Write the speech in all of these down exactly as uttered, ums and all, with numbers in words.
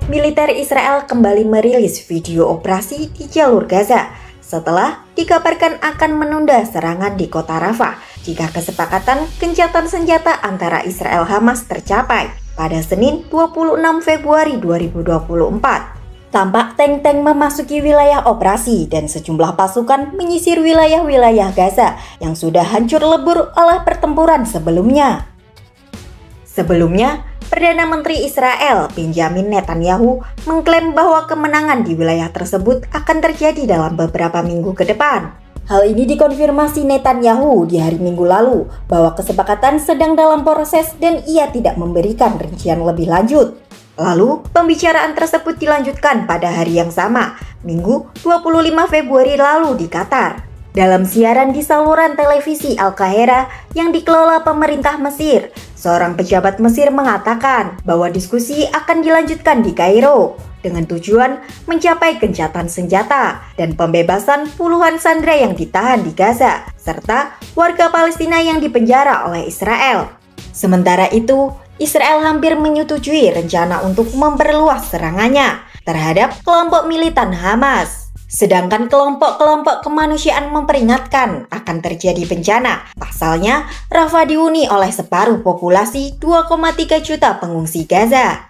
Militer Israel kembali merilis video operasi di jalur Gaza setelah dikabarkan akan menunda serangan di kota Rafah jika kesepakatan gencatan senjata antara Israel Hamas tercapai pada Senin dua puluh enam Februari dua ribu dua puluh empat. Tampak tank-tank memasuki wilayah operasi dan sejumlah pasukan menyisir wilayah-wilayah Gaza yang sudah hancur lebur oleh pertempuran sebelumnya. Sebelumnya, Perdana Menteri Israel Benjamin Netanyahu mengklaim bahwa kemenangan di wilayah tersebut akan terjadi dalam beberapa minggu ke depan. Hal ini dikonfirmasi Netanyahu di hari Minggu lalu bahwa kesepakatan sedang dalam proses dan ia tidak memberikan rincian lebih lanjut. Lalu, pembicaraan tersebut dilanjutkan pada hari yang sama, Minggu dua puluh lima Februari lalu di Qatar. Dalam siaran di saluran televisi Al-Qahera yang dikelola pemerintah Mesir, seorang pejabat Mesir mengatakan bahwa diskusi akan dilanjutkan di Kairo dengan tujuan mencapai gencatan senjata dan pembebasan puluhan sandera yang ditahan di Gaza, serta warga Palestina yang dipenjara oleh Israel. Sementara itu, Israel hampir menyetujui rencana untuk memperluas serangannya terhadap kelompok militan Hamas. Sedangkan kelompok-kelompok kemanusiaan memperingatkan akan terjadi bencana. Pasalnya, Rafah dihuni oleh separuh populasi dua koma tiga juta pengungsi Gaza.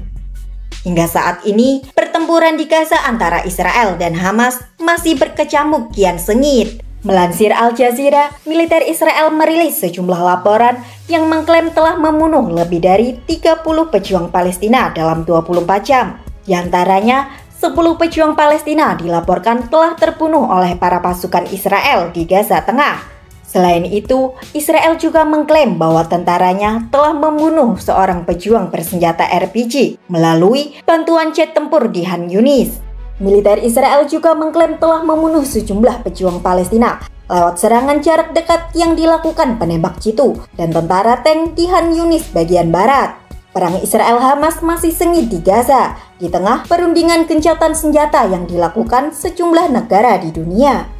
Hingga saat ini, pertempuran di Gaza antara Israel dan Hamas masih berkecamuk kian sengit. Melansir Al Jazeera, militer Israel merilis sejumlah laporan yang mengklaim telah membunuh lebih dari tiga puluh pejuang Palestina dalam dua puluh empat jam. Di antaranya, sepuluh pejuang Palestina dilaporkan telah terbunuh oleh para pasukan Israel di Gaza Tengah. Selain itu, Israel juga mengklaim bahwa tentaranya telah membunuh seorang pejuang bersenjata R P G melalui bantuan jet tempur di Han Yunis. Militer Israel juga mengklaim telah membunuh sejumlah pejuang Palestina lewat serangan jarak dekat yang dilakukan penembak jitu dan tentara tank di Han Yunis bagian barat. Perang Israel-Hamas masih sengit di Gaza, di tengah perundingan gencatan senjata yang dilakukan sejumlah negara di dunia.